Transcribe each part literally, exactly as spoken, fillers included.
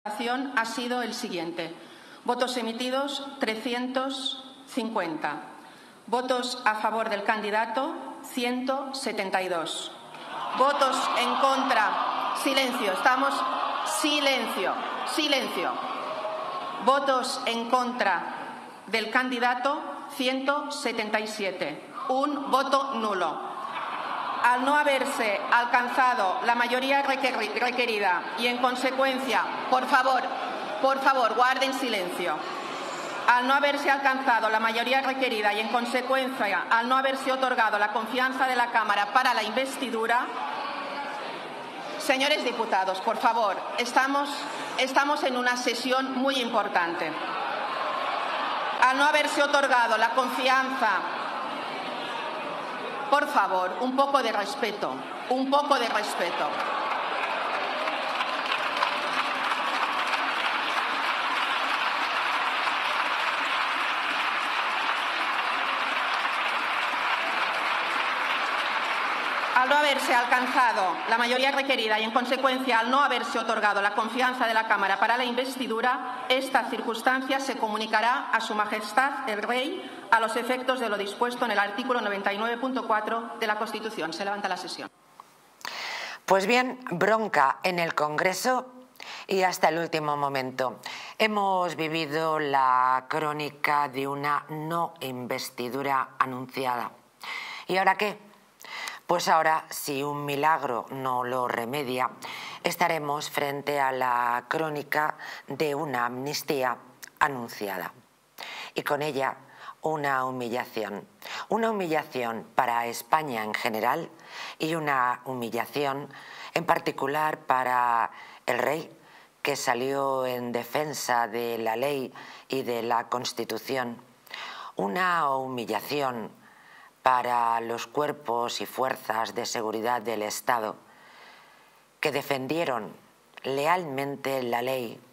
Ha sido el siguiente. Votos emitidos trescientos cincuenta. Votos a favor del candidato ciento setenta y dos. Votos en contra. Silencio. Estamos. Silencio. Silencio. Votos en contra del candidato ciento setenta y siete. Un voto nulo. Al no haberse alcanzado la mayoría requerida y, en consecuencia, por favor, por favor, guarden silencio. Al no haberse alcanzado la mayoría requerida y, en consecuencia, al no haberse otorgado la confianza de la Cámara para la investidura, señores diputados, por favor, estamos, estamos en una sesión muy importante. Al no haberse otorgado la confianza. Por favor, un poco de respeto, un poco de respeto. Al no haberse alcanzado la mayoría requerida y, en consecuencia, al no haberse otorgado la confianza de la Cámara para la investidura, esta circunstancia se comunicará a Su Majestad el Rey a los efectos de lo dispuesto en el artículo noventa y nueve punto cuatro de la Constitución. Se levanta la sesión. Pues bien, bronca en el Congreso y hasta el último momento. Hemos vivido la crónica de una no investidura anunciada. ¿Y ahora qué? Pues ahora, si un milagro no lo remedia, estaremos frente a la crónica de una amnistía anunciada. Y con ella, una humillación. Una humillación para España en general y una humillación en particular para el rey, que salió en defensa de la ley y de la Constitución. Una humillación para los cuerpos y fuerzas de seguridad del Estado, que defendieron lealmente la ley,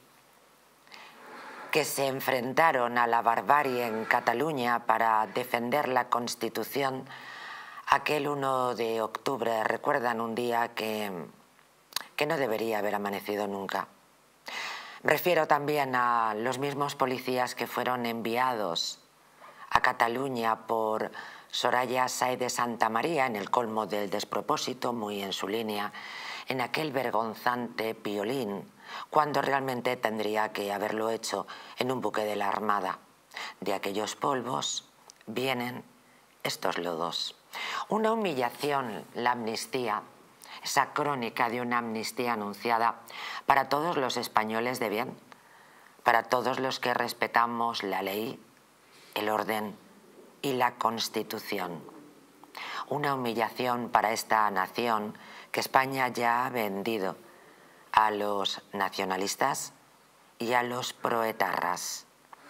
que se enfrentaron a la barbarie en Cataluña para defender la Constitución aquel uno de octubre. Recuerdan un día que, que no debería haber amanecido nunca. Me refiero también a los mismos policías que fueron enviados a Cataluña por Soraya Sáez de Santamaría, en el colmo del despropósito, muy en su línea, en aquel vergonzante Piolín, cuando realmente tendría que haberlo hecho en un buque de la Armada. De aquellos polvos vienen estos lodos. Una humillación, la amnistía, esa crónica de una amnistía anunciada para todos los españoles de bien, para todos los que respetamos la ley, el orden y la Constitución. Una humillación para esta nación que España ya ha vendido a los nacionalistas y a los proetarras.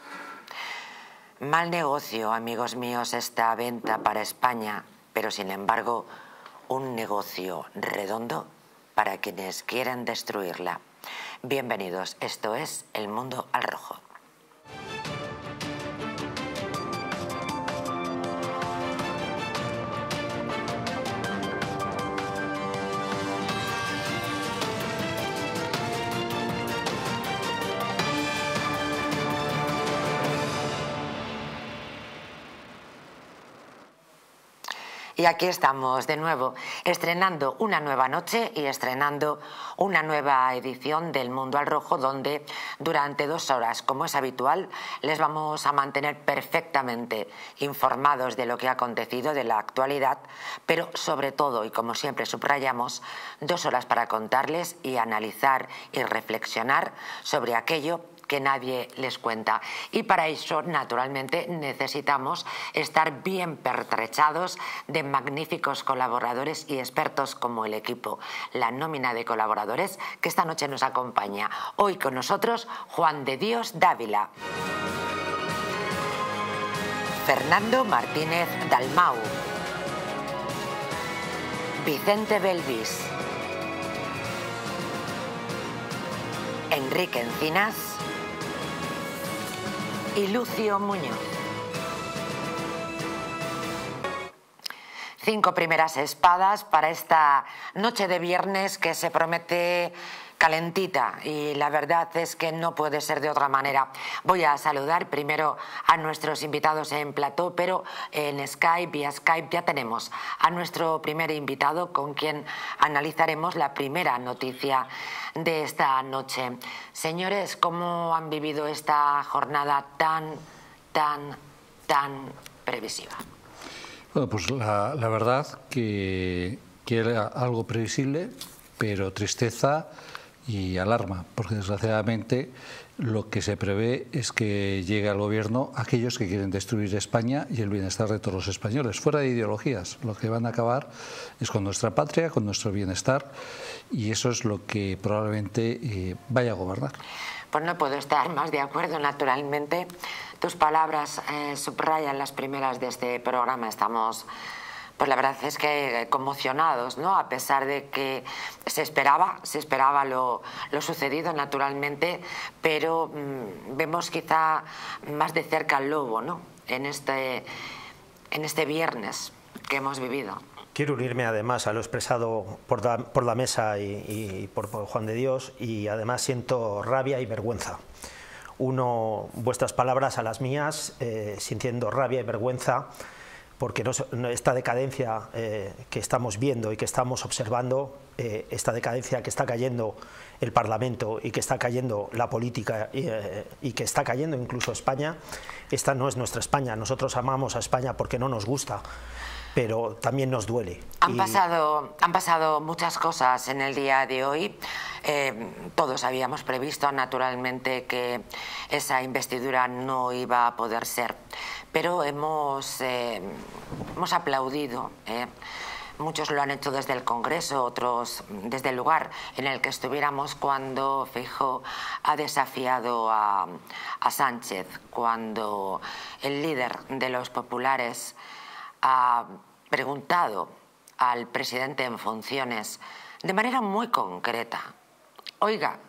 Mal negocio, amigos míos, esta venta para España, pero sin embargo un negocio redondo para quienes quieren destruirla. Bienvenidos, esto es El Mundo al Rojo. Y aquí estamos de nuevo, estrenando una nueva noche y estrenando una nueva edición del Mundo al Rojo, donde durante dos horas, como es habitual, les vamos a mantener perfectamente informados de lo que ha acontecido, de la actualidad, pero sobre todo, y como siempre subrayamos, dos horas para contarles y analizar y reflexionar sobre aquello que nadie les cuenta. Y para eso, naturalmente, necesitamos estar bien pertrechados de magníficos colaboradores y expertos como el equipo. La nómina de colaboradores que esta noche nos acompaña. Hoy con nosotros, Juan de Dios Dávila, Fernando Martínez Dalmau, Vicente Belvis, Enrique Encinas y Lucio Muñoz. Cinco primeras espadas para esta noche de viernes que se promete calentita, y la verdad es que no puede ser de otra manera. Voy a saludar primero a nuestros invitados en plató, pero en Skype, vía Skype, ya tenemos a nuestro primer invitado con quien analizaremos la primera noticia de esta noche. Señores, ¿cómo han vivido esta jornada tan, tan, tan previsiva? Bueno, pues la, la verdad que, que era algo previsible, pero tristeza y alarma, porque desgraciadamente lo que se prevé es que llegue al gobierno aquellos que quieren destruir España y el bienestar de todos los españoles, fuera de ideologías. Lo que van a acabar es con nuestra patria, con nuestro bienestar, y eso es lo que probablemente eh, vaya a gobernar. Pues no puedo estar más de acuerdo, naturalmente. Tus palabras eh, subrayan las primeras de este programa. Estamos, pues la verdad es que conmocionados, ¿no? A pesar de que se esperaba, se esperaba lo, lo sucedido, naturalmente, pero mmm, vemos quizá más de cerca al lobo, ¿no? En este, en este viernes que hemos vivido. Quiero unirme además a lo expresado por la, por la mesa y, y por, por Juan de Dios, y además siento rabia y vergüenza. Uno vuestras palabras a las mías, eh, sintiendo rabia y vergüenza, porque no, no, esta decadencia eh, que estamos viendo y que estamos observando, eh, esta decadencia que está cayendo el Parlamento y que está cayendo la política y, eh, y que está cayendo incluso España, esta no es nuestra España. Nosotros amamos a España porque no nos gusta, pero también nos duele. Han, y... pasado, han pasado muchas cosas en el día de hoy. Eh, todos habíamos previsto, naturalmente, que esa investidura no iba a poder ser, pero hemos, eh, hemos aplaudido. Eh. Muchos lo han hecho desde el Congreso, otros desde el lugar en el que estuviéramos, cuando Feijóo ha desafiado a, a Sánchez, cuando el líder de los populares ha preguntado al presidente en funciones de manera muy concreta: oiga,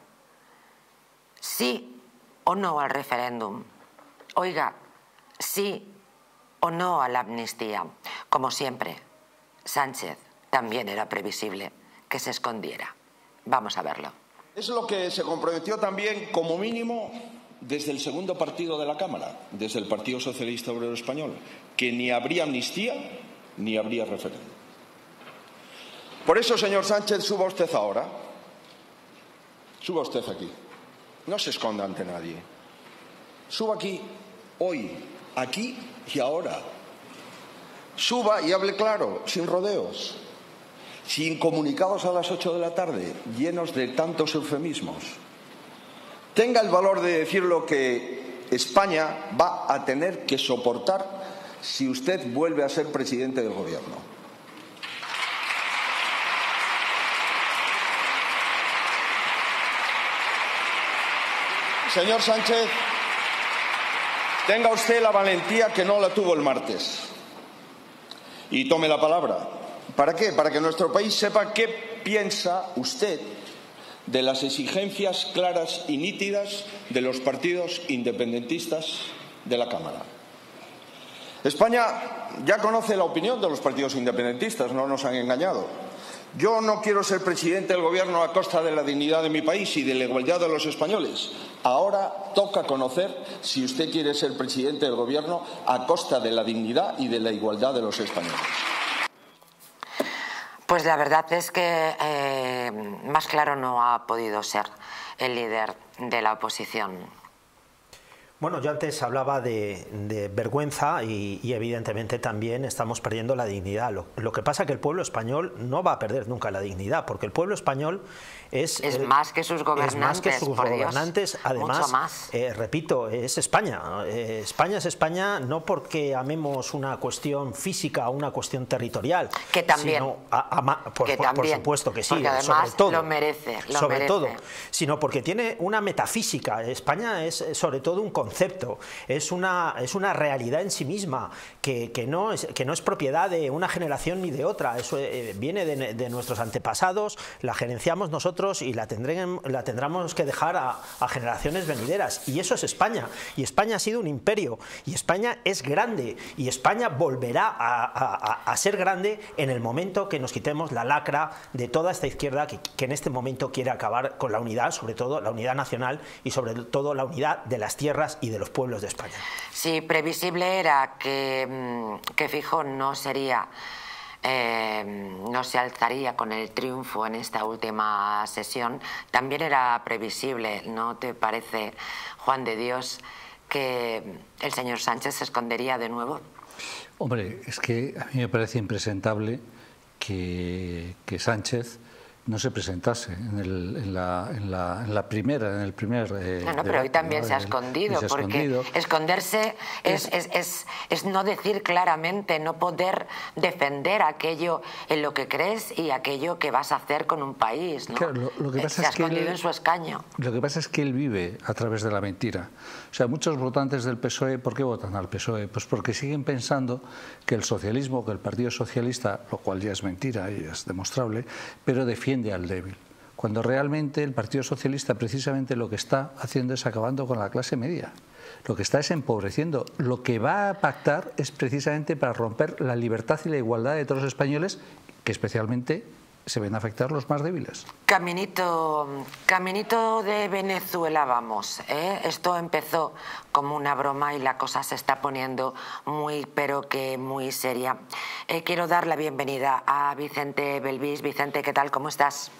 sí o no al referéndum, oiga, sí o no a la amnistía. Como siempre, Sánchez también era previsible que se escondiera. Vamos a verlo. Es lo que se comprometió también, como mínimo, desde el segundo partido de la Cámara, desde el Partido Socialista Obrero Español, que ni habría amnistía ni habría referéndum. Por eso, señor Sánchez, suba usted ahora. Suba usted aquí. No se esconda ante nadie. Suba aquí, hoy, aquí y ahora. Suba y hable claro, sin rodeos, sin comunicados a las ocho de la tarde, llenos de tantos eufemismos. Tenga el valor de decir lo que España va a tener que soportar si usted vuelve a ser presidente del gobierno. Señor Sánchez, tenga usted la valentía que no la tuvo el martes. Y tome la palabra. ¿Para qué? Para que nuestro país sepa qué piensa usted de las exigencias claras y nítidas de los partidos independentistas de la Cámara. España ya conoce la opinión de los partidos independentistas, no nos han engañado. Yo no quiero ser presidente del gobierno a costa de la dignidad de mi país y de la igualdad de los españoles. Ahora toca conocer si usted quiere ser presidente del gobierno a costa de la dignidad y de la igualdad de los españoles. Pues la verdad es que eh, más claro no ha podido ser el líder de la oposición. Bueno, yo antes hablaba de, de vergüenza y, y evidentemente también estamos perdiendo la dignidad. Lo, lo que pasa es que el pueblo español no va a perder nunca la dignidad, porque el pueblo español es... Es el, más que sus gobernantes, es más que sus gobernantes. Dios, además, más. Eh, repito, es España. Eh, España es España no porque amemos una cuestión física o una cuestión territorial. Que también. Sino a, a, por, que por, también. por supuesto que sí, porque además sobre todo. Lo merece. Lo sobre merece. todo. Sino porque tiene una metafísica. España es sobre todo un concepto concepto, es una, es una realidad en sí misma, que, que, no es, que no es propiedad de una generación ni de otra. Eso eh, viene de, de nuestros antepasados, la gerenciamos nosotros y la, tendremos, la tendremos que dejar a, a generaciones venideras. Y eso es España. Y España ha sido un imperio. Y España es grande. Y España volverá a, a, a ser grande en el momento que nos quitemos la lacra de toda esta izquierda que, que en este momento quiere acabar con la unidad, sobre todo la unidad nacional y sobre todo la unidad de las tierras y de los pueblos de España. Sí, previsible era que, que Feijóo no sería, eh, no se alzaría con el triunfo en esta última sesión. También era previsible, ¿no te parece, Juan de Dios, que el señor Sánchez se escondería de nuevo? Hombre, es que a mí me parece impresentable que, que Sánchez no se presentase en, el, en, la, en, la, en la primera, en el primer... Eh, no, no, pero debate, hoy también ¿no? se ha escondido, se ha porque escondido. esconderse es, es, es, es no decir claramente, no poder defender aquello en lo que crees y aquello que vas a hacer con un país, ¿no? Claro, lo, lo que pasa se ha es que escondido él, en su escaño. Lo que pasa es que él vive a través de la mentira. O sea, muchos votantes del P S O E, ¿por qué votan al P S O E? Pues porque siguen pensando que el socialismo, que el Partido Socialista, lo cual ya es mentira y es demostrable, pero defiende al débil. Cuando realmente el Partido Socialista precisamente lo que está haciendo es acabando con la clase media. Lo que está es empobreciendo. Lo que va a pactar es precisamente para romper la libertad y la igualdad de todos los españoles, que especialmente se ven afectar los más débiles. Caminito, caminito de Venezuela vamos, ¿eh? Esto empezó como una broma y la cosa se está poniendo muy, pero que muy seria. Eh, quiero dar la bienvenida a Vicente Belvís. Vicente, ¿qué tal? ¿Cómo estás?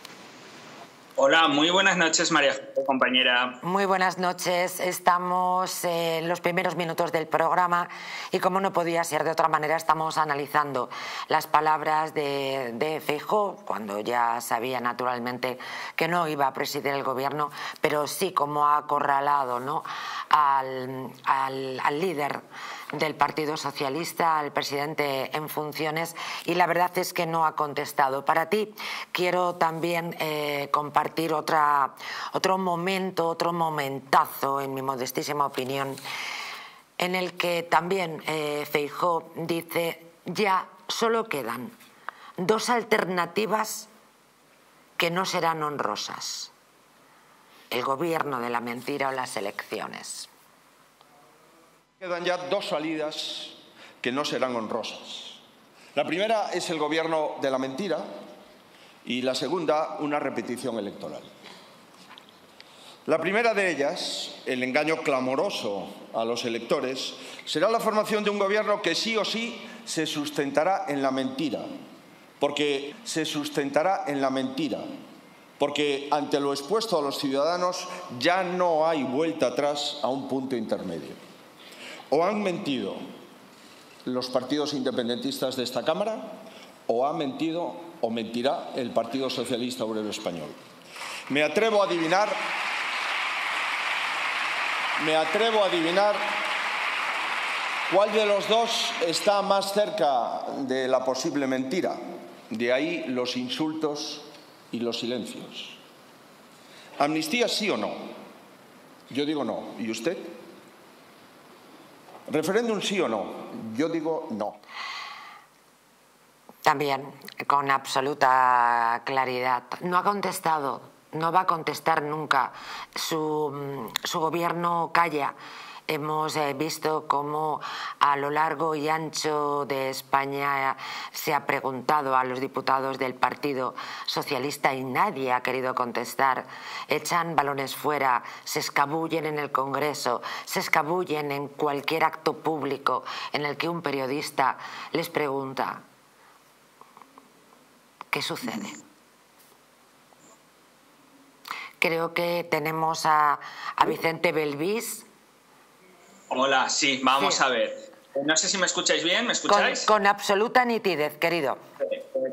Hola, muy buenas noches, María José, compañera. Muy buenas noches. Estamos en los primeros minutos del programa y, como no podía ser de otra manera, estamos analizando las palabras de, de Feijóo, cuando ya sabía naturalmente que no iba a presidir el gobierno, pero sí como ha acorralado, ¿no?, al, al, al líder del Partido Socialista, al presidente en funciones, y la verdad es que no ha contestado. Para ti quiero también eh, compartir otra, otro momento, otro momentazo, en mi modestísima opinión, en el que también eh, Feijóo dice: ya solo quedan dos alternativas que no serán honrosas: el gobierno de la mentira o las elecciones. Quedan ya dos salidas que no serán honrosas. La primera es el gobierno de la mentira y la segunda, una repetición electoral. La primera de ellas, el engaño clamoroso a los electores, será la formación de un gobierno que sí o sí se sustentará en la mentira, porque se sustentará en la mentira, porque ante lo expuesto a los ciudadanos ya no hay vuelta atrás a un punto intermedio. O han mentido los partidos independentistas de esta Cámara, o ha mentido o mentirá el Partido Socialista Obrero Español. Me atrevo a adivinar, me atrevo a adivinar cuál de los dos está más cerca de la posible mentira. De ahí los insultos y los silencios. ¿Amnistía sí o no? Yo digo no. ¿Y usted? ¿Referéndum sí o no? Yo digo no. También, con absoluta claridad. No ha contestado, no va a contestar nunca. Su, su gobierno calla. Hemos eh, visto cómo a lo largo y ancho de España se ha preguntado a los diputados del Partido Socialista y nadie ha querido contestar. Echan balones fuera, se escabullen en el Congreso, se escabullen en cualquier acto público en el que un periodista les pregunta: ¿qué sucede? Creo que tenemos a, a Vicente Belvís. Hola, sí, vamos sí. a ver. No sé si me escucháis bien, ¿me escucháis? Con, con absoluta nitidez, querido.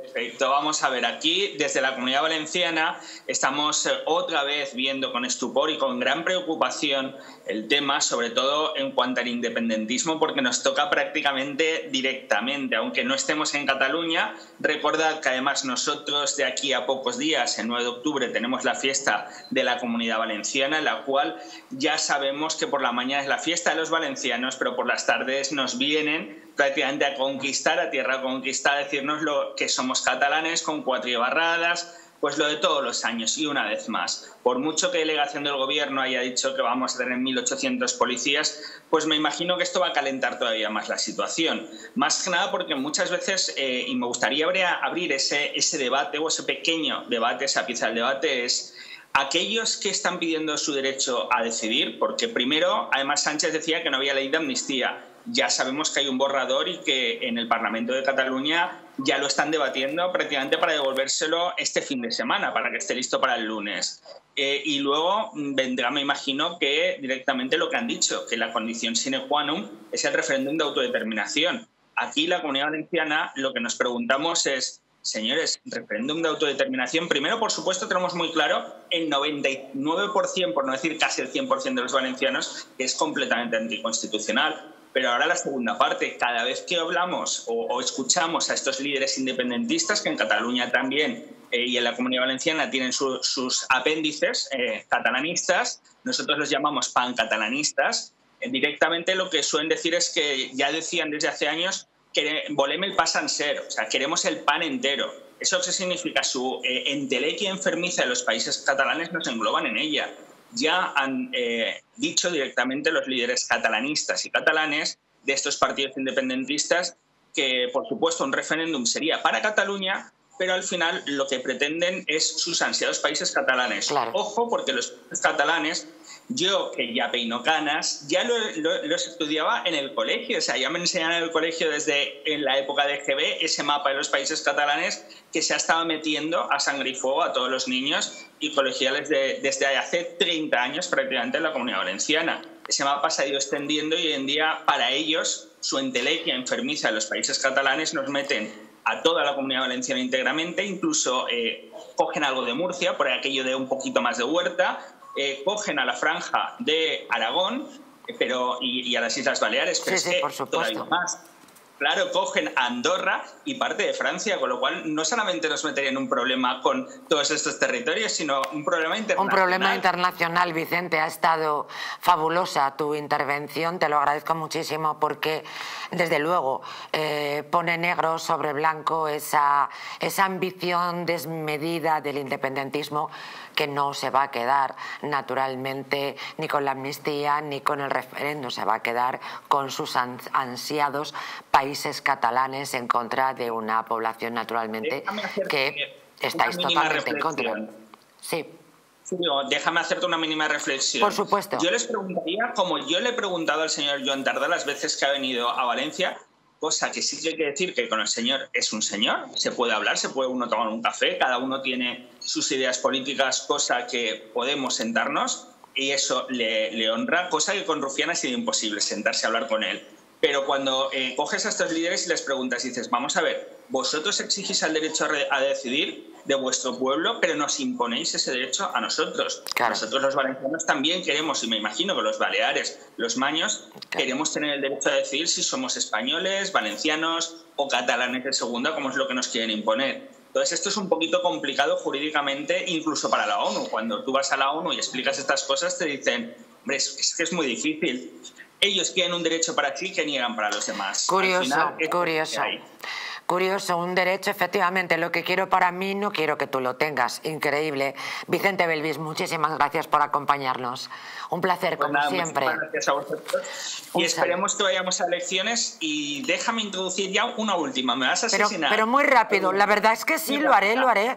Perfecto, vamos a ver, aquí desde la Comunidad Valenciana estamos otra vez viendo con estupor y con gran preocupación el tema, sobre todo en cuanto al independentismo, porque nos toca prácticamente directamente, aunque no estemos en Cataluña. Recordad que además nosotros de aquí a pocos días, el nueve de octubre, tenemos la fiesta de la Comunidad Valenciana, en la cual ya sabemos que por la mañana es la fiesta de los valencianos, pero por las tardes nos vienen prácticamente a conquistar, a tierra conquistada, a decirnos lo que somos catalanes con cuatribarradas, pues lo de todos los años. Y una vez más, por mucho que delegación del gobierno haya dicho que vamos a tener mil ochocientos policías, pues me imagino que esto va a calentar todavía más la situación. Más que nada porque muchas veces, eh, y me gustaría abrir ese, ese debate o ese pequeño debate, esa pieza del debate es aquellos que están pidiendo su derecho a decidir, porque primero, además Sánchez decía que no había ley de amnistía. Ya sabemos que hay un borrador y que en el Parlamento de Cataluña ya lo están debatiendo prácticamente para devolvérselo este fin de semana, para que esté listo para el lunes. Eh, y luego vendrá, me imagino, que directamente lo que han dicho, que la condición sine qua non es el referéndum de autodeterminación. Aquí la Comunidad Valenciana lo que nos preguntamos es, señores, referéndum de autodeterminación, primero, por supuesto, tenemos muy claro el noventa y nueve por ciento, por no decir casi el cien por ciento de los valencianos, que es completamente anticonstitucional. Pero ahora la segunda parte, cada vez que hablamos o, o escuchamos a estos líderes independentistas, que en Cataluña también eh, y en la Comunidad Valenciana tienen su, sus apéndices eh, catalanistas, nosotros los llamamos pancatalanistas, eh, directamente lo que suelen decir es que ya decían desde hace años que volem el pa sencer, o sea, queremos el pan entero. ¿Eso qué significa? Su eh, entelequia enfermiza de los países catalanes nos engloban en ella. Ya han eh, dicho directamente los líderes catalanistas y catalanes de estos partidos independentistas que, por supuesto, un referéndum sería para Cataluña, pero al final lo que pretenden es sus ansiados países catalanes. Claro. Ojo, porque los países catalanes, yo que ya peino canas, ya lo, lo, los estudiaba en el colegio, o sea, ya me enseñaron en el colegio desde en la época de G B ese mapa de los países catalanes que se ha estado metiendo a sangre y fuego a todos los niños y colegiales de, desde hace treinta años prácticamente en la Comunidad Valenciana. Ese mapa se ha ido extendiendo y hoy en día para ellos su entelequia enfermiza de los países catalanes nos meten a toda la Comunidad Valenciana íntegramente, incluso eh, cogen algo de Murcia por aquello de un poquito más de huerta, eh, cogen a la franja de Aragón eh, pero y, y a las Islas Baleares, pero sí, es sí, que por supuesto. todavía más. Claro, cogen a Andorra y parte de Francia, con lo cual no solamente nos meterían un problema con todos estos territorios, sino un problema internacional. Un problema internacional, Vicente. Ha estado fabulosa tu intervención, te lo agradezco muchísimo porque, desde luego, eh, pone negro sobre blanco esa, esa ambición desmedida del independentismo que no se va a quedar naturalmente ni con la amnistía ni con el referéndum, se va a quedar con sus ansiados países catalanes en contra de una población naturalmente que estáis totalmente en contra. Sí. Sí, déjame hacerte una mínima reflexión. Por supuesto. Yo les preguntaría, como yo le he preguntado al señor Joan Tardá las veces que ha venido a Valencia, cosa que sí que hay que decir que con el señor es un señor, se puede hablar, se puede uno tomar un café, cada uno tiene sus ideas políticas, cosa que podemos sentarnos y eso le, le honra, cosa que con Rufián ha sido imposible sentarse a hablar con él. Pero cuando eh, coges a estos líderes y les preguntas y dices, vamos a ver, vosotros exigís el derecho a, re a decidir de vuestro pueblo, pero nos imponéis ese derecho a nosotros. Claro. Nosotros los valencianos también queremos, y me imagino que los baleares, los maños, claro, queremos tener el derecho a decidir si somos españoles, valencianos o catalanes de segunda, como es lo que nos quieren imponer. Entonces esto es un poquito complicado jurídicamente, incluso para la ONU. Cuando tú vas a la ONU y explicas estas cosas, te dicen, hombre, es, es que es muy difícil. Ellos quieren un derecho para ti que niegan para los demás. Curioso, final, curioso. Curioso, un derecho, efectivamente, lo que quiero para mí no quiero que tú lo tengas. Increíble. Vicente Belvis, muchísimas gracias por acompañarnos. Un placer, pues como nada, siempre. Muchas gracias a vosotros. Un y esperemos saludo. Que vayamos a elecciones y déjame introducir ya una última. Me vas a asesinar. Pero, pero muy rápido, la verdad es que sí, lo haré, lo haré.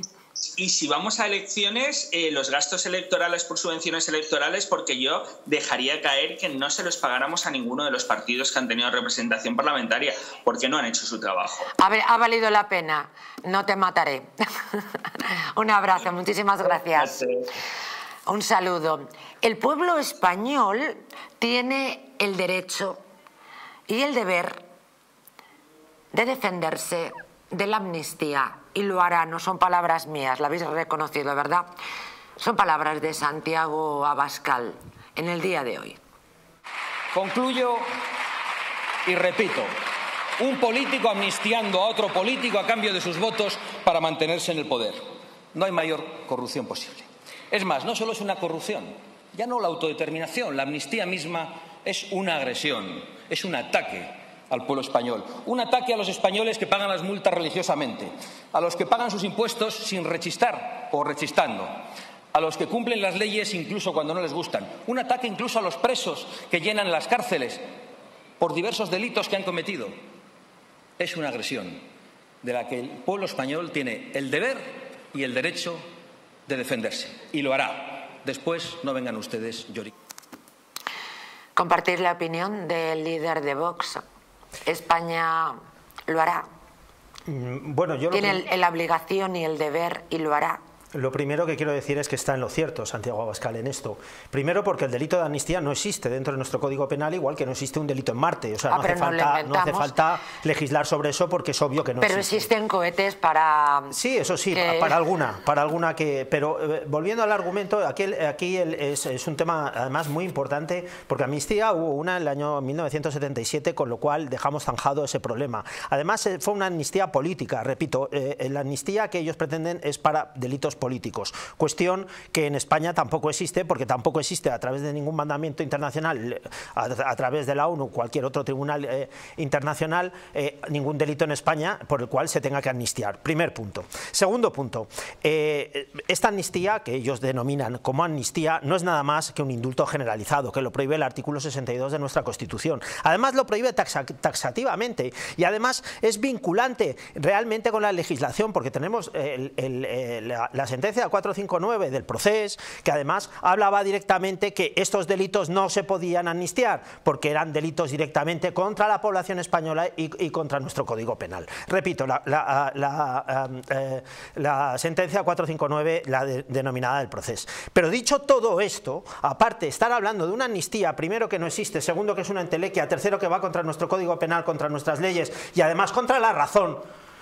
Y si vamos a elecciones, eh, los gastos electorales por subvenciones electorales, porque yo dejaría caer que no se los pagáramos a ninguno de los partidos que han tenido representación parlamentaria, porque no han hecho su trabajo. A ver, ha valido la pena, no te mataré. Un abrazo, muchísimas gracias. Un saludo. El pueblo español tiene el derecho y el deber de defenderse de la amnistía, y lo hará, no son palabras mías, la habéis reconocido, ¿verdad? Son palabras de Santiago Abascal en el día de hoy. Concluyo y repito, un político amnistiando a otro político a cambio de sus votos para mantenerse en el poder. No hay mayor corrupción posible. Es más, no solo es una corrupción, ya no la autodeterminación, la amnistía misma es una agresión, es un ataque al pueblo español, un ataque a los españoles que pagan las multas religiosamente, a los que pagan sus impuestos sin rechistar o rechistando, a los que cumplen las leyes incluso cuando no les gustan, un ataque incluso a los presos que llenan las cárceles por diversos delitos que han cometido. Es una agresión de la que el pueblo español tiene el deber y el derecho de defenderse, y lo hará. Después no vengan ustedes lloriqueando. Compartir la opinión del líder de Vox. España lo hará. Bueno, yo Tiene lo que... el, la obligación y el deber y lo hará. Lo primero que quiero decir es que está en lo cierto Santiago Abascal en esto. Primero, porque el delito de amnistía no existe dentro de nuestro Código Penal, igual que no existe un delito en Marte. O sea, ah, no, hace no, falta, no hace falta legislar sobre eso porque es obvio que no pero existe. Pero existen cohetes para... Sí, eso sí, que... para alguna, para alguna que... Pero eh, volviendo al argumento, aquí, aquí el, es, es un tema además muy importante, porque amnistía hubo una en el año mil novecientos setenta y siete, con lo cual dejamos zanjado ese problema. Además, eh, fue una amnistía política, repito, eh, la amnistía que ellos pretenden es para delitos políticos. Cuestión que en España tampoco existe, porque tampoco existe a través de ningún mandamiento internacional, a, a través de la ONU, cualquier otro tribunal eh, internacional, eh, ningún delito en España por el cual se tenga que amnistiar. Primer punto. Segundo punto, eh, esta amnistía, que ellos denominan como amnistía, no es nada más que un indulto generalizado, que lo prohíbe el artículo sesenta y dos de nuestra Constitución. Además lo prohíbe taxa, taxativamente, y además es vinculante realmente con la legislación, porque tenemos el, el, el, la, la sentencia cuatrocientos cincuenta y nueve del Procés, que además hablaba directamente que estos delitos no se podían amnistiar porque eran delitos directamente contra la población española y, y contra nuestro Código Penal. Repito, la, la, la, eh, la sentencia cuatrocientos cincuenta y nueve, la de, denominada del Procés. Pero dicho todo esto, aparte de estar hablando de una amnistía, primero que no existe, segundo que es una entelequia, tercero que va contra nuestro Código Penal, contra nuestras leyes y además contra la razón,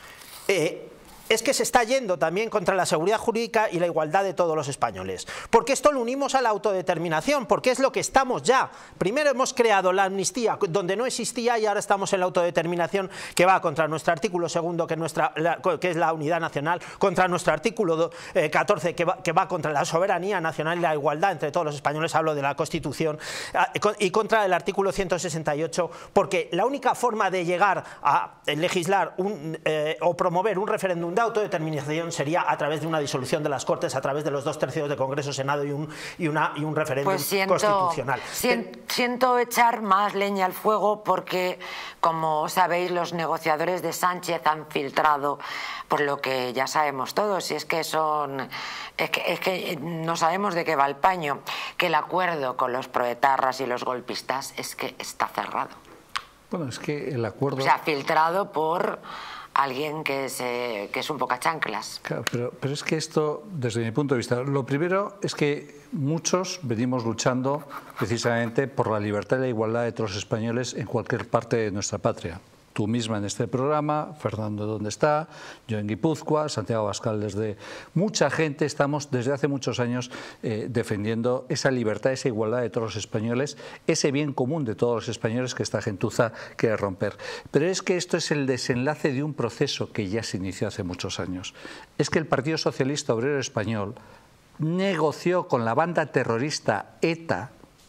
eh, es que se está yendo también contra la seguridad jurídica y la igualdad de todos los españoles. Porque esto lo unimos a la autodeterminación, porque es lo que estamos ya. Primero hemos creado la amnistía donde no existía y ahora estamos en la autodeterminación, que va contra nuestro artículo segundo, que, nuestra, la, que es la unidad nacional, contra nuestro artículo eh, catorce, que va, que va contra la soberanía nacional y la igualdad entre todos los españoles, hablo de la Constitución, eh, y contra el artículo ciento sesenta y ocho, porque la única forma de llegar a legislar un, eh, o promover un referéndum de autodeterminación sería a través de una disolución de las Cortes, a través de los dos tercios de Congreso, Senado y un, y una, y un referéndum pues siento, constitucional. Siento, siento echar más leña al fuego porque, como sabéis, los negociadores de Sánchez han filtrado por lo que ya sabemos todos, y es que son es que, es que no sabemos de qué va el paño, que el acuerdo con los proetarras y los golpistas es que está cerrado. Bueno, es que el acuerdo... O sea, filtrado por alguien que es, eh, que es un pocachanclas. Claro, pero, pero es que esto, desde mi punto de vista, lo primero es que muchos venimos luchando precisamente por la libertad y la igualdad de todos los españoles en cualquier parte de nuestra patria. Tú misma en este programa, Fernando ¿dónde está?, yo en Guipúzcoa, Santiago Abascal desde... Mucha gente estamos desde hace muchos años eh, defendiendo esa libertad, esa igualdad de todos los españoles, ese bien común de todos los españoles que esta gentuza quiere romper. Pero es que esto es el desenlace de un proceso que ya se inició hace muchos años. Es que el Partido Socialista Obrero Español negoció con la banda terrorista ETA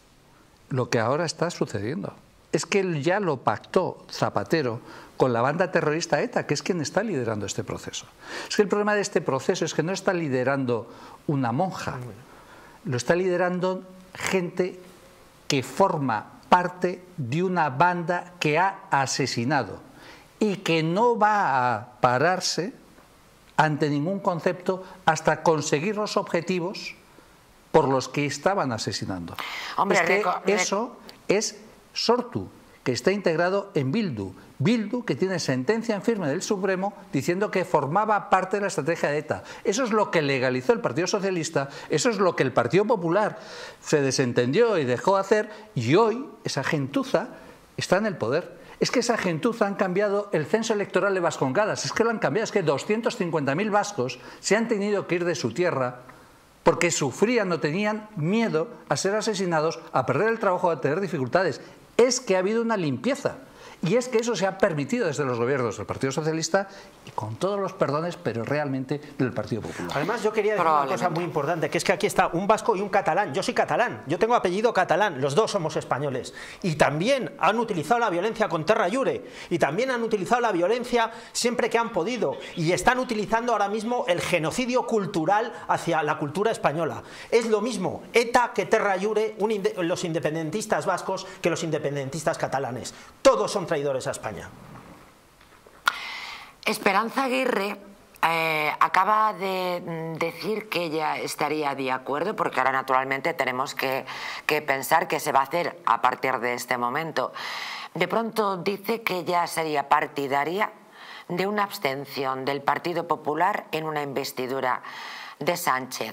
lo que ahora está sucediendo. Es que él ya lo pactó, Zapatero, con la banda terrorista ETA, que es quien está liderando este proceso. Es que el problema de este proceso es que no está liderando una monja, lo está liderando gente que forma parte de una banda que ha asesinado y que no va a pararse ante ningún concepto hasta conseguir los objetivos por los que estaban asesinando. Hombre, es que eso es Sortu, que está integrado en Bildu. Bildu, que tiene sentencia en firme del Supremo diciendo que formaba parte de la estrategia de ETA. Eso es lo que legalizó el Partido Socialista, eso es lo que el Partido Popular se desentendió y dejó hacer, y hoy esa gentuza está en el poder. Es que esa gentuza han cambiado el censo electoral de Vascongadas, es que lo han cambiado, es que doscientos cincuenta mil vascos se han tenido que ir de su tierra porque sufrían o tenían miedo a ser asesinados, a perder el trabajo, a tener dificultades. Es que ha habido una limpieza. Y es que eso se ha permitido desde los gobiernos del Partido Socialista y con todos los perdones, pero realmente del Partido Popular. Además, yo quería decir una cosa muy importante, que es que aquí está un vasco y un catalán. Yo soy catalán, yo tengo apellido catalán, los dos somos españoles. Y también han utilizado la violencia con terra iure, y también han utilizado la violencia siempre que han podido. Y están utilizando ahora mismo el genocidio cultural hacia la cultura española. Es lo mismo ETA que terra iure, un inde los independentistas vascos que los independentistas catalanes. Todos son traidores a España. Esperanza Aguirre eh, acaba de decir que ella estaría de acuerdo, porque ahora naturalmente tenemos que, que pensar qué se va a hacer a partir de este momento. De pronto dice que ella sería partidaria de una abstención del Partido Popular en una investidura de Sánchez.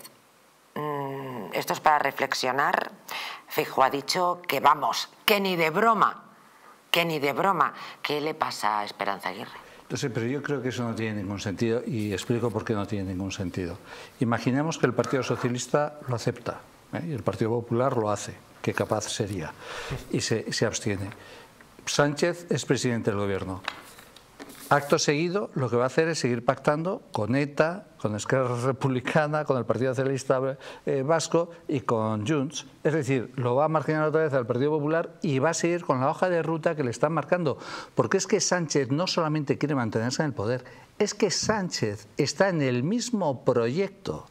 Mm, esto es para reflexionar. Feijóo ha dicho que vamos, que ni de broma. Que ni de broma. ¿Qué le pasa a Esperanza Aguirre? No sé, pero yo creo que eso no tiene ningún sentido y explico por qué no tiene ningún sentido. Imaginemos que el Partido Socialista lo acepta, ¿eh? Y el Partido Popular lo hace, que capaz sería, y se, se abstiene. Sánchez es presidente del gobierno. Acto seguido, lo que va a hacer es seguir pactando con ETA, con Esquerra Republicana, con el Partido Socialista eh, Vasco y con Junts. Es decir, lo va a marginar otra vez al Partido Popular y va a seguir con la hoja de ruta que le están marcando. Porque es que Sánchez no solamente quiere mantenerse en el poder, es que Sánchez está en el mismo proyecto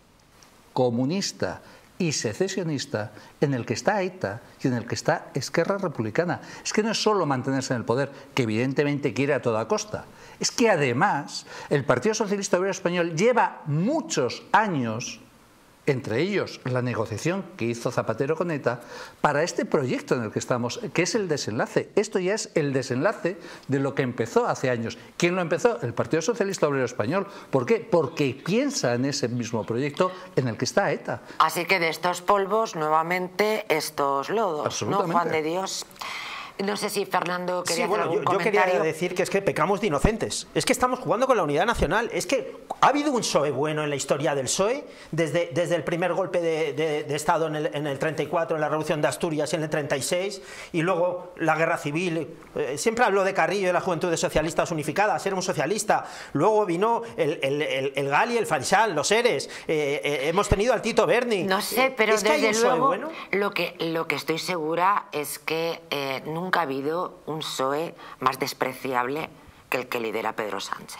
comunista y secesionista en el que está ETA y en el que está Esquerra Republicana. Es que no es solo mantenerse en el poder, que evidentemente quiere a toda costa. Es que además el Partido Socialista Obrero Español lleva muchos años, entre ellos la negociación que hizo Zapatero con ETA, para este proyecto en el que estamos, que es el desenlace. Esto ya es el desenlace de lo que empezó hace años. ¿Quién lo empezó? El Partido Socialista Obrero Español. ¿Por qué? Porque piensa en ese mismo proyecto en el que está ETA. Así que de estos polvos, nuevamente, estos lodos, ¿no, Juan de Dios? No sé si Fernando quería sí, bueno, hacer algún yo, yo comentario. quería decir que es que pecamos de inocentes. Es que estamos jugando con la unidad nacional. Es que ha habido un P S O E bueno en la historia del P S O E, desde, desde el primer golpe de, de, de Estado en el, en el treinta y cuatro, en la Revolución de Asturias en el treinta y seis, y luego la Guerra Civil. Eh, siempre hablo de Carrillo y de las Juventudes Socialistas Unificadas, era un socialista. Luego vino el, el, el, el Gali, el Faisal, los Eres. Eh, eh, hemos tenido al Tito Berni. No sé, pero ¿Es que desde hay un P S O E luego bueno? lo, que, lo que estoy segura es que eh, nunca ha habido un P S O E más despreciable que el que lidera Pedro Sánchez.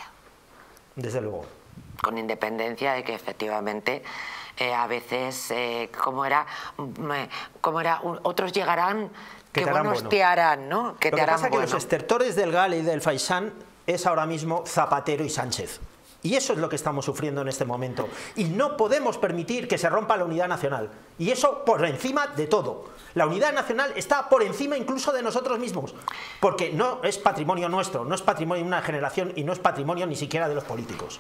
Desde luego. Con independencia de que efectivamente eh, a veces, eh, como era, eh, como era un, otros llegarán que, que te harán buenos bueno. te harán, ¿no? Que Lo te que harán pasa es bueno. que los estertores del Gali y del Faisán es ahora mismo Zapatero y Sánchez. Y eso es lo que estamos sufriendo en este momento. Y no podemos permitir que se rompa la unidad nacional. Y eso por encima de todo. La unidad nacional está por encima incluso de nosotros mismos. Porque no es patrimonio nuestro, no es patrimonio de una generación y no es patrimonio ni siquiera de los políticos.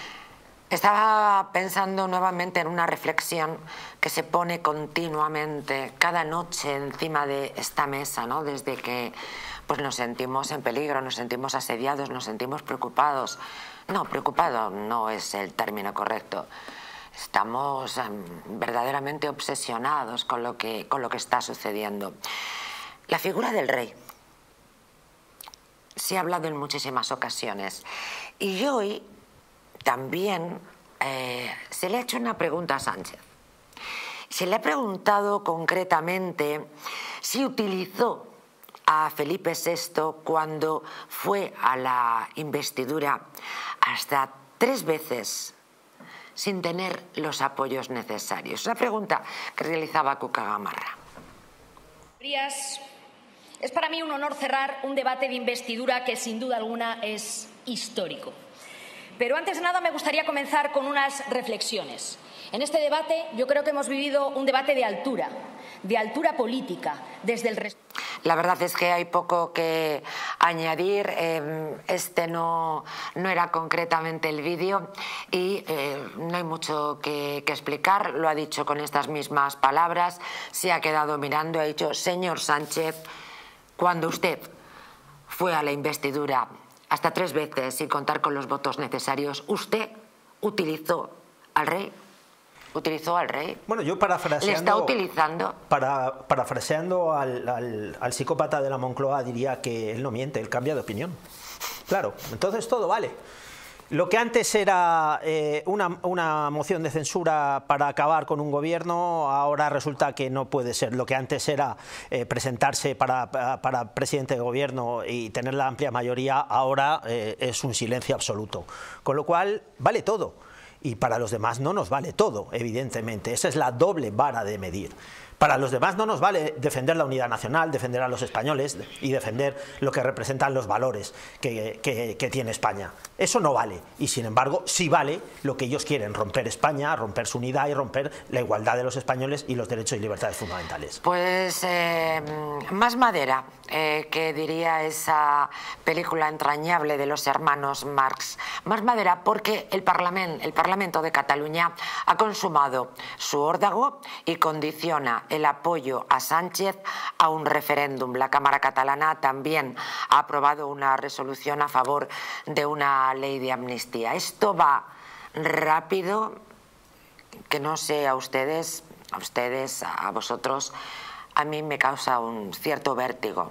Estaba pensando nuevamente en una reflexión que se pone continuamente, cada noche encima de esta mesa, ¿no? Desde que pues, nos sentimos en peligro, nos sentimos asediados, nos sentimos preocupados. No, preocupado no es el término correcto. Estamos um, verdaderamente obsesionados con lo que, con lo que está sucediendo. La figura del rey se ha hablado en muchísimas ocasiones. Y hoy también eh, se le ha hecho una pregunta a Sánchez. Se le ha preguntado concretamente si utilizó a Felipe sexto cuando fue a la investidura hasta tres veces sin tener los apoyos necesarios. Una pregunta que realizaba Cuca Gamarra. Es para mí un honor cerrar un debate de investidura que sin duda alguna es histórico. Pero antes de nada me gustaría comenzar con unas reflexiones. En este debate yo creo que hemos vivido un debate de altura, de altura política, desde el respeto. La verdad es que hay poco que añadir. Eh, este no, no era concretamente el vídeo y eh, no hay mucho que, que explicar. Lo ha dicho con estas mismas palabras. Se ha quedado mirando y ha dicho: señor Sánchez, cuando usted fue a la investidura hasta tres veces sin contar con los votos necesarios, ¿usted utilizó al rey? ¿Utilizó al rey? Bueno, yo parafraseando... ¿Le está utilizando? Para, parafraseando al, al, al psicópata de la Moncloa diría que él no miente, él cambia de opinión. Claro, entonces todo vale. Lo que antes era eh, una, una moción de censura para acabar con un gobierno, ahora resulta que no puede ser. Lo que antes era eh, presentarse para, para, para presidente de gobierno y tener la amplia mayoría, ahora eh, es un silencio absoluto. Con lo cual, vale todo. Y para los demás no nos vale todo, evidentemente. Esa es la doble vara de medir. Para los demás no nos vale defender la unidad nacional, defender a los españoles y defender lo que representan los valores que, que, que tiene España. Eso no vale. Y sin embargo, sí vale lo que ellos quieren, romper España, romper su unidad y romper la igualdad de los españoles y los derechos y libertades fundamentales. Pues eh, más madera, eh, que diría esa película entrañable de los hermanos Marx. Más madera porque el Parlamento, el Parlamento de Cataluña ha consumado su órdago y condiciona el apoyo a Sánchez a un referéndum. La Cámara catalana también ha aprobado una resolución a favor de una ley de amnistía. Esto va rápido, que no sé a ustedes, a ustedes, a vosotros, a mí me causa un cierto vértigo.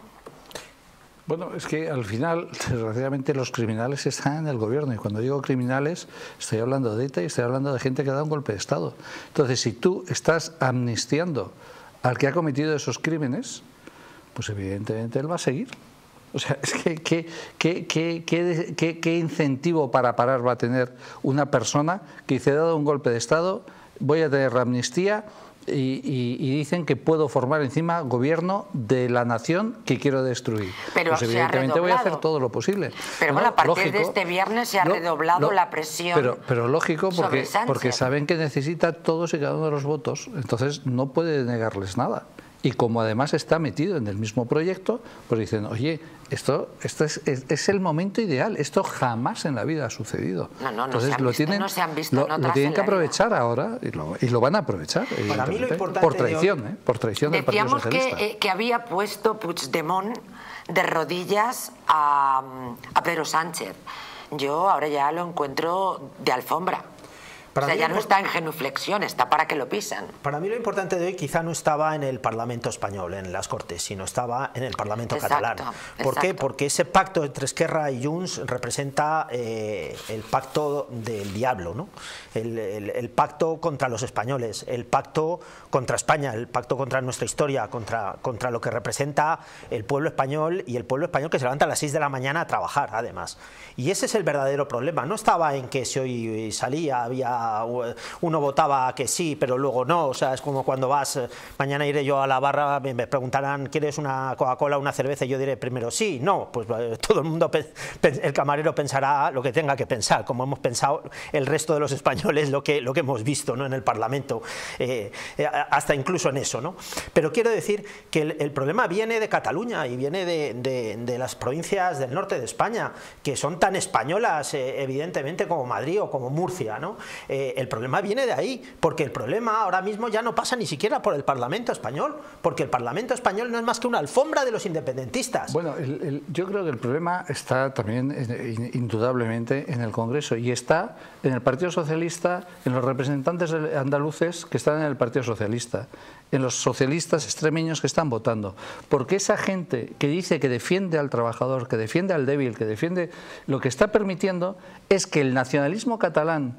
Bueno, es que al final, desgraciadamente, los criminales están en el gobierno. Y cuando digo criminales, estoy hablando de ETA y estoy hablando de gente que da un golpe de Estado. Entonces, si tú estás amnistiando al que ha cometido esos crímenes, pues evidentemente él va a seguir. O sea, es que ¿qué, qué, qué, qué, qué, qué incentivo para parar va a tener una persona que dice, dado un golpe de Estado, voy a tener la amnistía? Y, y, y dicen que puedo formar encima gobierno de la nación que quiero destruir. Pero pues evidentemente voy a hacer todo lo posible. Pero bueno, a partir lógico, de este viernes se ha lo, redoblado lo, la presión. Pero, pero lógico, porque, sobre porque saben que necesita todos y cada uno de los votos, entonces no puede negarles nada. Y como además está metido en el mismo proyecto, pues dicen, oye, esto, esto es, es, es el momento ideal, esto jamás en la vida ha sucedido. No, no, no Entonces se han lo visto, tienen, no se han visto lo, lo tienen que aprovechar vida. ahora y lo, y lo van a aprovechar, Para mí lo importante por traición, de hoy... ¿eh? por traición del Partido Decíamos Socialista. que, eh, que había puesto Puigdemont de rodillas a, a Pedro Sánchez. Yo ahora ya lo encuentro de alfombra. Para o sea, ya no está en genuflexión, está para que lo pisan. Para mí lo importante de hoy quizá no estaba en el Parlamento español, en las Cortes, sino estaba en el Parlamento exacto, catalán. ¿Por exacto. qué? Porque ese pacto entre Esquerra y Junts representa eh, el pacto del diablo, ¿no? El, el, el pacto contra los españoles, el pacto contra España, el pacto contra nuestra historia, contra, contra lo que representa el pueblo español y el pueblo español que se levanta a las seis de la mañana a trabajar, además. Y ese es el verdadero problema. No estaba en que si hoy salía, había uno votaba que sí, pero luego no. O sea, es como cuando vas, mañana iré yo a la barra, me preguntarán, ¿quieres una Coca-Cola o una cerveza? Y yo diré primero sí, no. Pues todo el mundo, el camarero pensará lo que tenga que pensar, como hemos pensado el resto de los españoles, lo que, lo que hemos visto, ¿no? En el Parlamento, eh, hasta incluso en eso, ¿no? Pero quiero decir que el, el problema viene de Cataluña y viene de, de, de las provincias del norte de España, que son tan españolas, eh, evidentemente, como Madrid o como Murcia, ¿no? Eh, el problema viene de ahí, porque el problema ahora mismo ya no pasa ni siquiera por el Parlamento español, porque el Parlamento español no es más que una alfombra de los independentistas. Bueno, el, el, yo creo que el problema está también indudablemente en el Congreso y está en el Partido Socialista, en los representantes andaluces que están en el Partido Socialista, en los socialistas extremeños que están votando, porque esa gente que dice que defiende al trabajador, que defiende al débil, que defiende, lo que está permitiendo es que el nacionalismo catalán,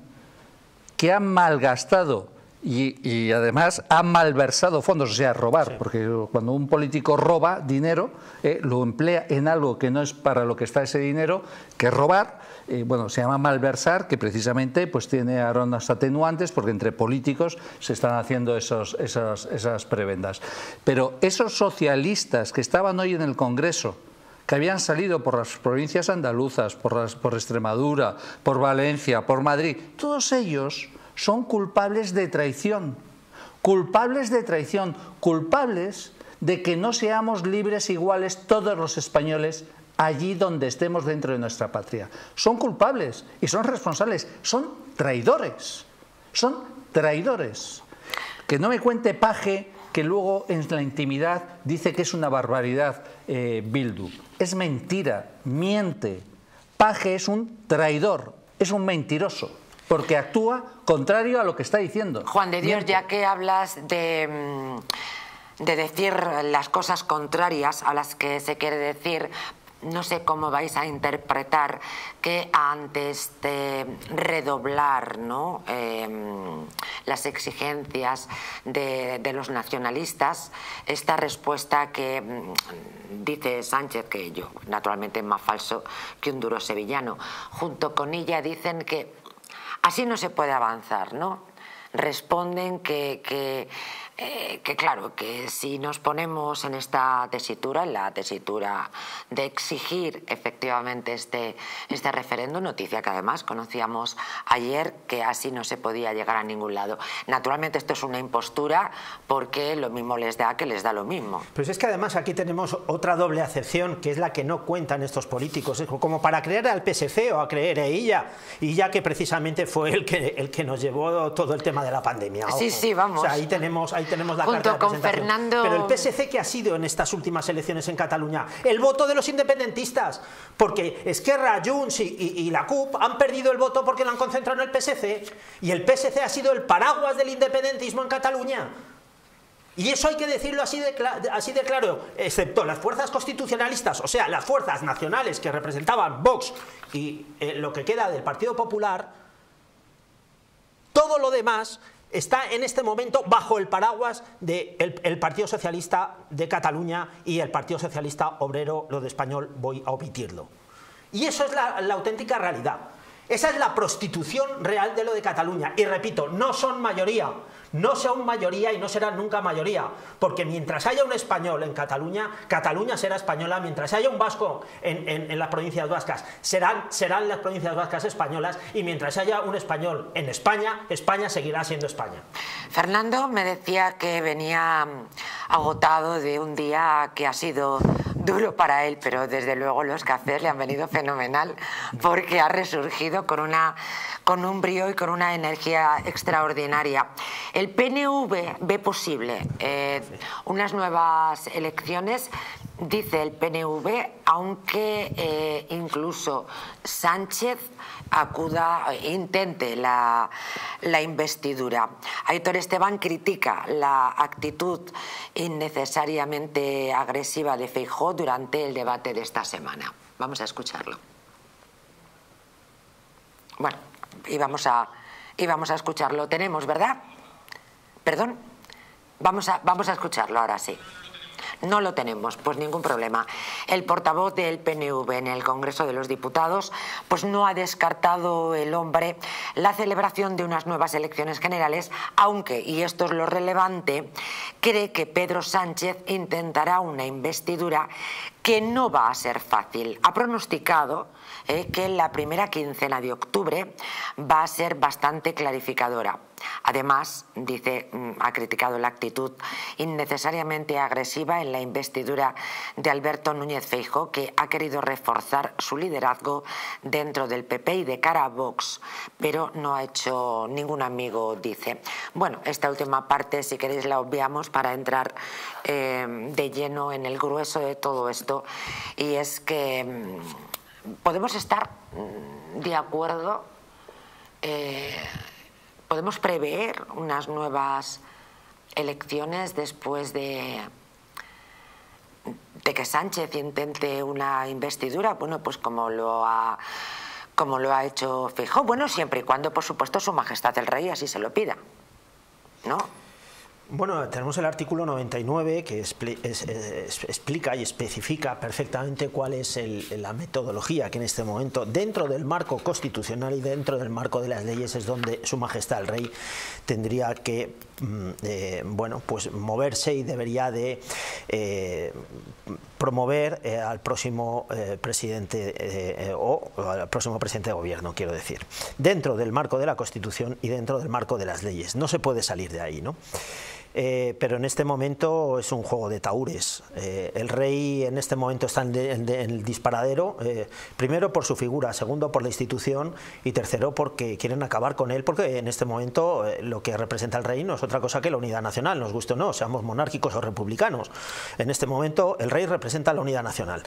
que han malgastado y, y además han malversado fondos, o sea, robar, sí. Porque cuando un político roba dinero, eh, lo emplea en algo que no es para lo que está ese dinero, que es robar, eh, bueno, se llama malversar, que precisamente pues tiene aromas atenuantes, porque entre políticos se están haciendo esos, esas, esas prebendas. Pero esos socialistas que estaban hoy en el Congreso, que habían salido por las provincias andaluzas, por, las, por Extremadura, por Valencia, por Madrid, todos ellos son culpables de traición, culpables de traición, culpables de que no seamos libres iguales todos los españoles allí donde estemos dentro de nuestra patria. Son culpables y son responsables, son traidores, son traidores. Que no me cuente Paje que luego en la intimidad dice que es una barbaridad eh, Bildu. Es mentira, miente. Paje es un traidor, es un mentiroso, porque actúa contrario a lo que está diciendo. Juan de Dios, Miente. ya que hablas de, de decir las cosas contrarias a las que se quiere decir, no sé cómo vais a interpretar que ante este redoblar, ¿no?, eh, las exigencias de, de los nacionalistas, esta respuesta que dice Sánchez, que yo naturalmente es más falso que un duro sevillano, junto con ella dicen que así no se puede avanzar, ¿no? Responden que, que, eh, que claro, que si nos ponemos en esta tesitura, en la tesitura de exigir efectivamente este, este referéndum, noticia que además conocíamos ayer, que así no se podía llegar a ningún lado. Naturalmente esto es una impostura porque lo mismo les da que les da lo mismo. Pues es que además aquí tenemos otra doble acepción, que es la que no cuentan estos políticos, es como para creer al P S C o a creer a ella, y ya que precisamente fue el que, el que nos llevó todo el tema de la pandemia. Ojo. Sí, sí, vamos. O sea, ahí tenemos, ahí tenemos la Junto carta de con presentación. Fernando... Pero el P S C, ¿qué ha sido en estas últimas elecciones en Cataluña? El voto de los independentistas, porque Esquerra, Junts y, y, y la C U P han perdido el voto porque lo han concentrado en el P S C, y el P S C ha sido el paraguas del independentismo en Cataluña. Y eso hay que decirlo así de, así de claro, excepto las fuerzas constitucionalistas, o sea, las fuerzas nacionales que representaban Vox y eh, lo que queda del Partido Popular. Todo lo demás está en este momento bajo el paraguas del de el Partido Socialista de Cataluña y el Partido Socialista Obrero, lo de español voy a omitirlo. Y eso es la, la auténtica realidad. Esa es la prostitución real de lo de Cataluña. Y repito, no son mayoría, no son mayoría y no serán nunca mayoría, porque mientras haya un español en Cataluña, Cataluña será española, mientras haya un vasco en, en, en las provincias vascas, serán, serán las provincias vascas españolas, y mientras haya un español en España, España seguirá siendo España. Fernando me decía que venía agotado de un día que ha sido duro para él, pero desde luego los cafés le han venido fenomenal, porque ha resurgido con, una, con un brío y con una energía extraordinaria. El P N V ve posible eh, unas nuevas elecciones, dice el P N V, aunque eh, incluso Sánchez acuda, intente la, la investidura. Aitor Esteban critica la actitud innecesariamente agresiva de Feijóo durante el debate de esta semana. Vamos a escucharlo. Bueno, y vamos a, y vamos a escucharlo. Tenemos, ¿verdad? Perdón. Vamos a, vamos a escucharlo ahora sí. No lo tenemos, pues ningún problema. El portavoz del P N V en el Congreso de los Diputados pues no ha descartado el hombre la celebración de unas nuevas elecciones generales, aunque, y esto es lo relevante, cree que Pedro Sánchez intentará una investidura que no va a ser fácil. Ha pronosticado eh, que la primera quincena de octubre va a ser bastante clarificadora. Además, dice, ha criticado la actitud innecesariamente agresiva en la investidura de Alberto Núñez Feijóo, que ha querido reforzar su liderazgo dentro del P P y de cara a Vox, pero no ha hecho ningún amigo, dice. Bueno, esta última parte, si queréis, la obviamos para entrar eh, de lleno en el grueso de todo esto, y es que mmm, podemos estar mmm, de acuerdo. Eh, ¿Podemos prever unas nuevas elecciones después de, de que Sánchez intente una investidura? Bueno, pues como lo ha, como lo ha hecho Feijóo. Bueno, siempre y cuando, por supuesto, Su Majestad el Rey así se lo pida, ¿no? Bueno, tenemos el artículo noventa y nueve que expli es, es, explica y especifica perfectamente cuál es el, la metodología que en este momento, dentro del marco constitucional y dentro del marco de las leyes, es donde Su Majestad el Rey tendría que eh, bueno, pues moverse y debería de eh, promover eh, al próximo eh, presidente eh, o al próximo presidente de gobierno, quiero decir, dentro del marco de la Constitución y dentro del marco de las leyes. No se puede salir de ahí, ¿no? eh, pero en este momento es un juego de tahúres. Eh, el rey en este momento está en, de, en, de, en el disparadero, eh, primero por su figura, segundo por la institución y tercero porque quieren acabar con él, porque en este momento eh, lo que representa el rey no es otra cosa que la unidad nacional, nos guste o no, seamos monárquicos o republicanos. En este momento el rey representa la unidad nacional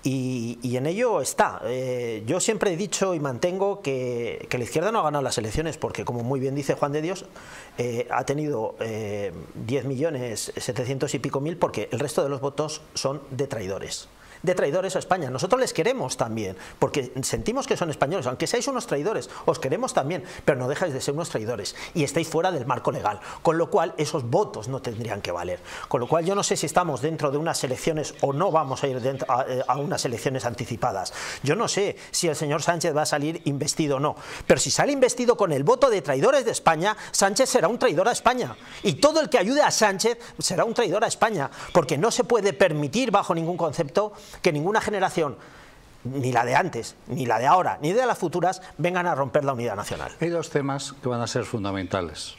y, y en ello está. Eh, yo siempre he dicho y mantengo que, que la izquierda no ha ganado las elecciones porque, como muy bien dice Juan de Dios, eh, ha tenido eh, diez millones setecientos y pico mil porque el resto de los votos son de traidores. de traidores a España. Nosotros les queremos también, porque sentimos que son españoles, aunque seáis unos traidores, os queremos también, pero no dejáis de ser unos traidores y estáis fuera del marco legal, con lo cual esos votos no tendrían que valer. Con lo cual yo no sé si estamos dentro de unas elecciones o no vamos a ir dentro a, a unas elecciones anticipadas. Yo no sé si el señor Sánchez va a salir investido o no, pero si sale investido con el voto de traidores de España, Sánchez será un traidor a España, y todo el que ayude a Sánchez será un traidor a España, porque no se puede permitir bajo ningún concepto que ninguna generación, ni la de antes, ni la de ahora, ni de las futuras, vengan a romper la unidad nacional. Hay dos temas que van a ser fundamentales.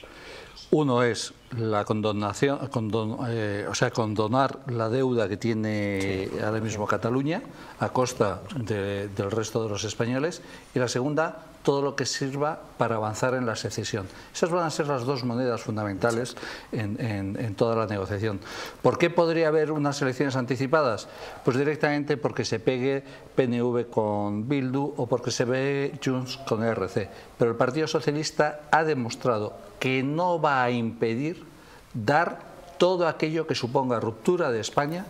Uno es la condonación, condon, eh, o sea, condonar la deuda que tiene sí. ahora mismo Cataluña a costa de, del resto de los españoles, y la segunda, todo lo que sirva para avanzar en la secesión. Esas van a ser las dos monedas fundamentales en, en, en toda la negociación. ¿Por qué podría haber unas elecciones anticipadas? Pues directamente porque se pegue P N V con Bildu o porque se ve Junts con E R C. Pero el Partido Socialista ha demostrado que no va a impedir dar todo aquello que suponga ruptura de España,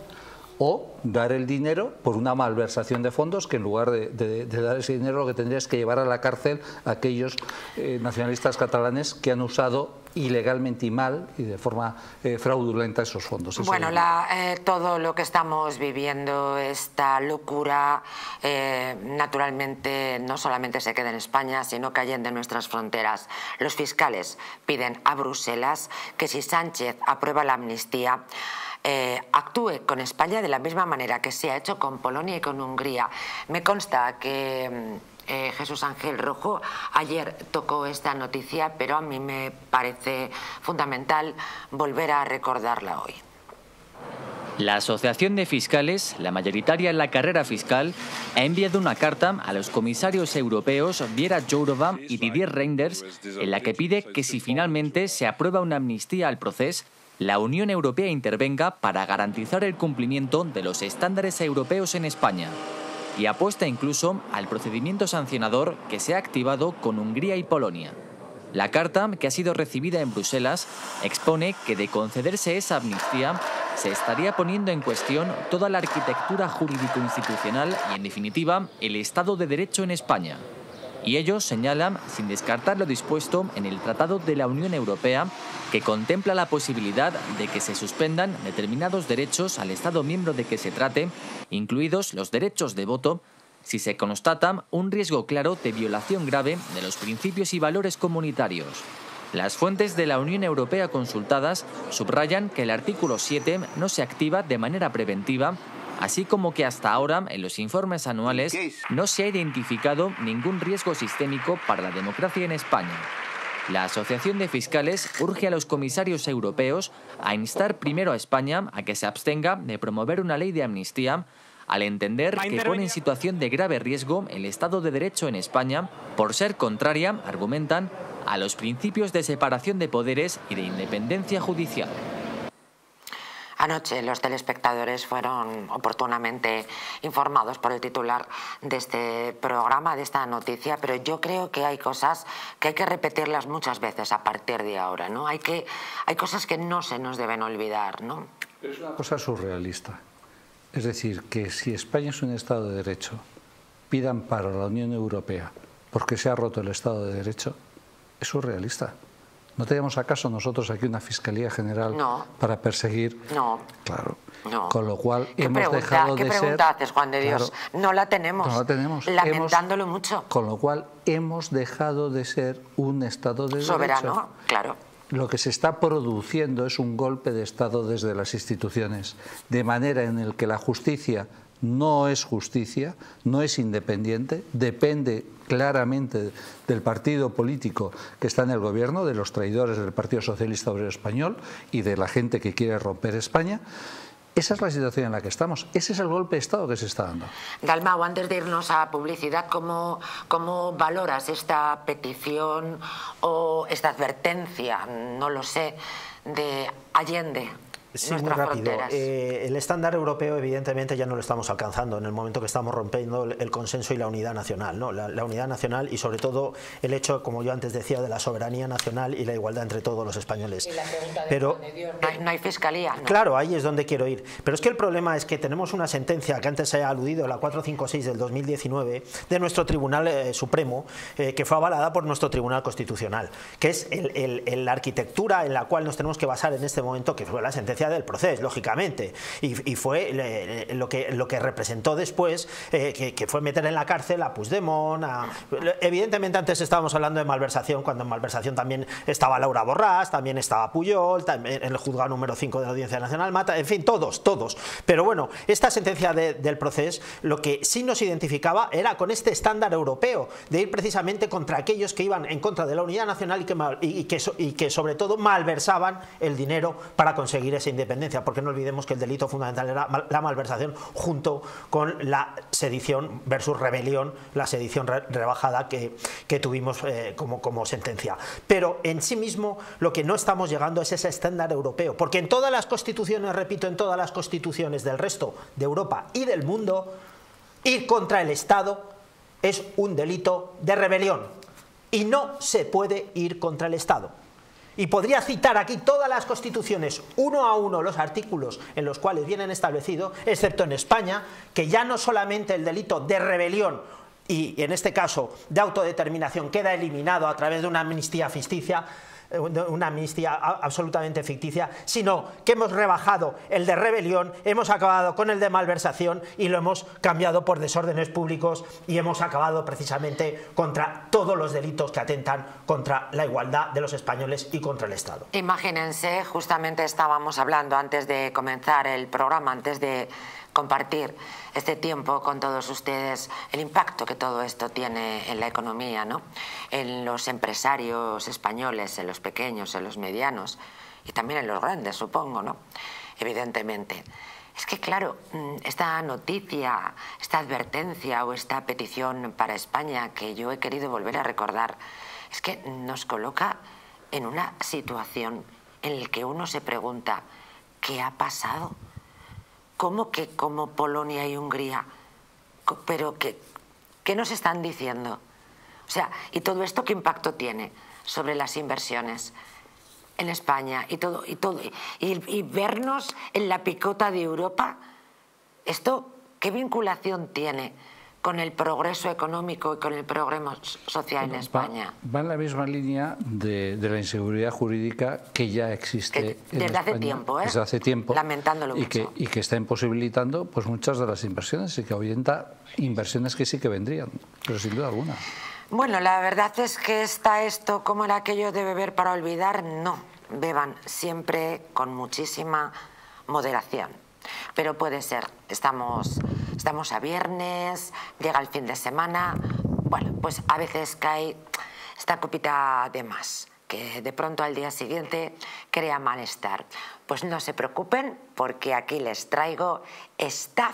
o dar el dinero por una malversación de fondos, que en lugar de, de, de dar ese dinero lo que tendría es que llevar a la cárcel a aquellos eh, nacionalistas catalanes que han usado ilegalmente y mal y de forma eh, fraudulenta esos fondos. Eso bueno, la, eh, todo lo que estamos viviendo, esta locura, eh, naturalmente no solamente se queda en España, sino que allende nuestras fronteras. Los fiscales piden a Bruselas que si Sánchez aprueba la amnistía, Eh, actúe con España de la misma manera que se ha hecho con Polonia y con Hungría. Me consta que eh, Jesús Ángel Rojo ayer tocó esta noticia, pero a mí me parece fundamental volver a recordarla hoy. La Asociación de Fiscales, la mayoritaria en la carrera fiscal, ha enviado una carta a los comisarios europeos Věra Jourová y Didier Reynders en la que pide que si finalmente se aprueba una amnistía al proceso, la Unión Europea intervenga para garantizar el cumplimiento de los estándares europeos en España, y apuesta incluso al procedimiento sancionador que se ha activado con Hungría y Polonia. La carta, que ha sido recibida en Bruselas, expone que de concederse esa amnistía se estaría poniendo en cuestión toda la arquitectura jurídico-institucional y, en definitiva, el Estado de Derecho en España. Y ellos señalan, sin descartar lo dispuesto en el Tratado de la Unión Europea, que contempla la posibilidad de que se suspendan determinados derechos al Estado miembro de que se trate, incluidos los derechos de voto, si se constata un riesgo claro de violación grave de los principios y valores comunitarios. Las fuentes de la Unión Europea consultadas subrayan que el artículo siete no se activa de manera preventiva, así como que hasta ahora, en los informes anuales, no se ha identificado ningún riesgo sistémico para la democracia en España. La Asociación de Fiscales urge a los comisarios europeos a instar primero a España a que se abstenga de promover una ley de amnistía, al entender que pone en situación de grave riesgo el Estado de Derecho en España por ser contraria, argumentan, a los principios de separación de poderes y de independencia judicial. Anoche los telespectadores fueron oportunamente informados por el titular de este programa, de esta noticia, pero yo creo que hay cosas que hay que repetirlas muchas veces a partir de ahora, ¿no? Hay que, hay cosas que no se nos deben olvidar, ¿no? Pero es una cosa surrealista. Es decir, que si España es un Estado de Derecho, pidan para la Unión Europea porque se ha roto el Estado de Derecho, es surrealista. ¿No tenemos acaso nosotros aquí una Fiscalía General no. para perseguir? No. Claro. No. Con lo cual ¿Qué hemos pregunta, dejado ¿qué de pregunta ser... haces, Juan de Dios? Claro, no la tenemos. No la tenemos. Lamentándolo hemos, mucho. Con lo cual hemos dejado de ser un Estado de Soberano, Derecho. Soberano, claro. Lo que se está produciendo es un golpe de Estado desde las instituciones, de manera en el que la justicia no es justicia, no es independiente, depende claramente del partido político que está en el gobierno, de los traidores del Partido Socialista Obrero Español y de la gente que quiere romper España. Esa es la situación en la que estamos. Ese es el golpe de Estado que se está dando. Dalmau, antes de irnos a publicidad, ¿cómo, cómo valoras esta petición o esta advertencia, no lo sé, de Allende? Sí, muy rápido. Eh, el estándar europeo evidentemente ya no lo estamos alcanzando en el momento que estamos rompiendo el consenso y la unidad nacional, ¿no? La, la unidad nacional y sobre todo el hecho, como yo antes decía, de la soberanía nacional y la igualdad entre todos los españoles. Y la pregunta de Pero, Juan de Dios, no, hay, no hay fiscalía, ¿no? Claro, ahí es donde quiero ir. Pero es que el problema es que tenemos una sentencia que antes se ha aludido, la cuatrocientos cincuenta y seis del dos mil diecinueve, de nuestro Tribunal eh, Supremo, eh, que fue avalada por nuestro Tribunal Constitucional, que es el, el, el, la arquitectura en la cual nos tenemos que basar en este momento, que fue la sentencia del proceso, lógicamente, y, y fue le, lo, que, lo que representó después, eh, que, que fue meter en la cárcel a Puigdemont, a, evidentemente antes estábamos hablando de malversación, cuando en malversación también estaba Laura Borràs, también estaba Pujol, también en el juzgado número cinco de la Audiencia Nacional, Mata, en fin, todos, todos. Pero bueno, esta sentencia de, del proceso lo que sí nos identificaba era con este estándar europeo, de ir precisamente contra aquellos que iban en contra de la unidad nacional y que, y, y que, y que sobre todo malversaban el dinero para conseguir esa independencia, porque no olvidemos que el delito fundamental era la malversación junto con la sedición versus rebelión, la sedición re rebajada que, que tuvimos eh, como, como sentencia. Pero en sí mismo lo que no estamos llegando es ese estándar europeo, porque en todas las constituciones, repito, en todas las constituciones del resto de Europa y del mundo, ir contra el Estado es un delito de rebelión y no se puede ir contra el Estado. Y podría citar aquí todas las constituciones, uno a uno, los artículos en los cuales vienen establecidos, excepto en España, que ya no solamente el delito de rebelión y en este caso de autodeterminación queda eliminado a través de una amnistía ficticia, una amnistía absolutamente ficticia, sino que hemos rebajado el de rebelión, hemos acabado con el de malversación y lo hemos cambiado por desórdenes públicos y hemos acabado precisamente contra todos los delitos que atentan contra la igualdad de los españoles y contra el Estado. Imagínense, justamente estábamos hablando antes de comenzar el programa, antes de compartir este tiempo con todos ustedes, el impacto que todo esto tiene en la economía, ¿no? En los empresarios españoles, en los pequeños, en los medianos y también en los grandes, supongo, ¿no? Evidentemente. Es que, claro, esta noticia, esta advertencia o esta petición para España que yo he querido volver a recordar, es que nos coloca en una situación en la que uno se pregunta, ¿qué ha pasado? ¿Cómo que como Polonia y Hungría? ¿Pero qué, qué nos están diciendo? O sea, ¿y todo esto qué impacto tiene sobre las inversiones en España? Y todo, y todo, y, y vernos en la picota de Europa, ¿esto qué vinculación tiene con el progreso económico y con el progreso social en España? Va, va en la misma línea de, de la inseguridad jurídica que ya existe que, en desde España, hace tiempo, ¿eh? desde hace tiempo, lamentándolo y mucho. que, y que está imposibilitando pues muchas de las inversiones y que ahuyenta inversiones que sí que vendrían, pero sin duda alguna. Bueno, la verdad es que está esto como era aquello de beber para olvidar. No, beban siempre con muchísima moderación. Pero puede ser, estamos, estamos a viernes, llega el fin de semana, bueno, pues a veces cae esta copita de más, que de pronto al día siguiente crea malestar. Pues no se preocupen, porque aquí les traigo Staff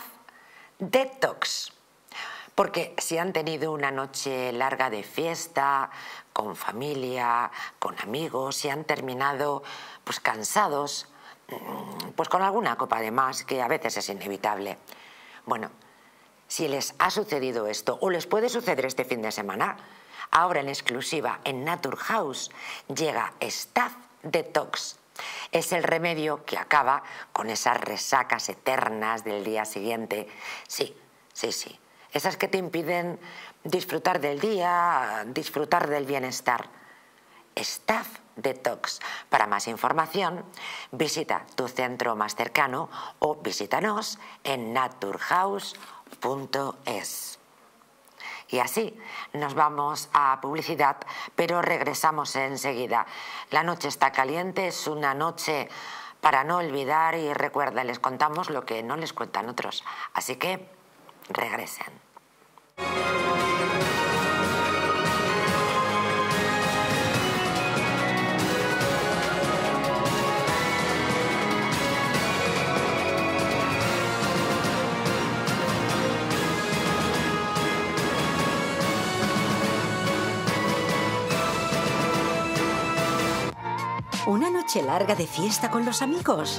Detox. Porque si han tenido una noche larga de fiesta, con familia, con amigos, si han terminado pues cansados, pues con alguna copa de más, que a veces es inevitable. Bueno, si les ha sucedido esto, o les puede suceder este fin de semana, ahora en exclusiva en Naturhaus llega Staff Detox. Es el remedio que acaba con esas resacas eternas del día siguiente. Sí, sí, sí. Esas que te impiden disfrutar del día, disfrutar del bienestar. Staff Detox. Para más información, visita tu centro más cercano o visítanos en naturhaus punto es. Y así nos vamos a publicidad, pero regresamos enseguida. La noche está caliente, es una noche para no olvidar, y recuerda, les contamos lo que no les cuentan otros. Así que regresen. ¿Una noche larga de fiesta con los amigos?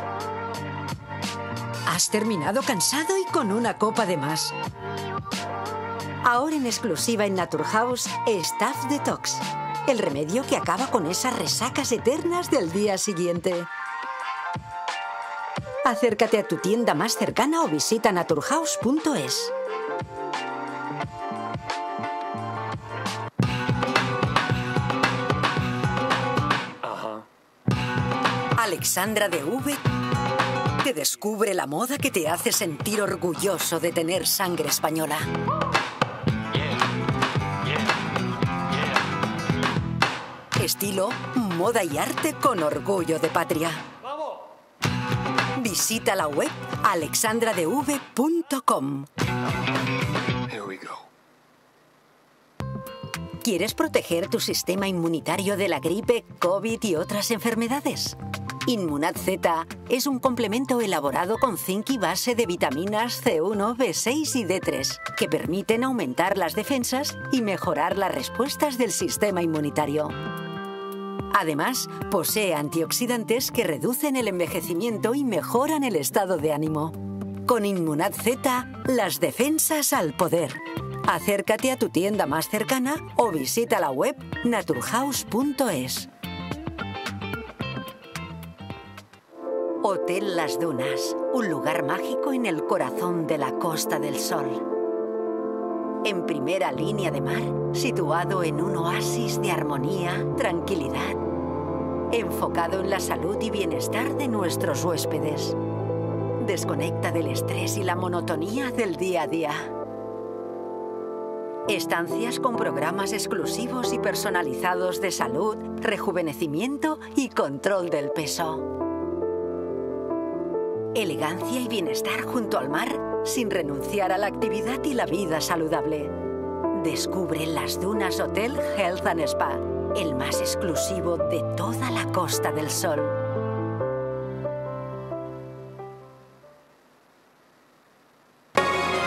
¿Has terminado cansado y con una copa de más? Ahora en exclusiva en Naturhaus, Staph Detox. El remedio que acaba con esas resacas eternas del día siguiente. Acércate a tu tienda más cercana o visita naturhaus punto es. Alexandra de V te descubre la moda que te hace sentir orgulloso de tener sangre española. Estilo, moda y arte con orgullo de patria. Visita la web alexandra d v punto com. ¿Quieres proteger tu sistema inmunitario de la gripe, COVID y otras enfermedades? Inmunad Z es un complemento elaborado con zinc y base de vitaminas C uno, B seis y D tres que permiten aumentar las defensas y mejorar las respuestas del sistema inmunitario. Además, posee antioxidantes que reducen el envejecimiento y mejoran el estado de ánimo. Con Inmunad Z, las defensas al poder. Acércate a tu tienda más cercana o visita la web naturhaus punto es. Hotel Las Dunas, un lugar mágico en el corazón de la Costa del Sol. En primera línea de mar, situado en un oasis de armonía, tranquilidad, enfocado en la salud y bienestar de nuestros huéspedes. Desconecta del estrés y la monotonía del día a día. Estancias con programas exclusivos y personalizados de salud, rejuvenecimiento y control del peso. Elegancia y bienestar junto al mar, sin renunciar a la actividad y la vida saludable. Descubre Las Dunas Hotel Health and Spa, el más exclusivo de toda la Costa del Sol.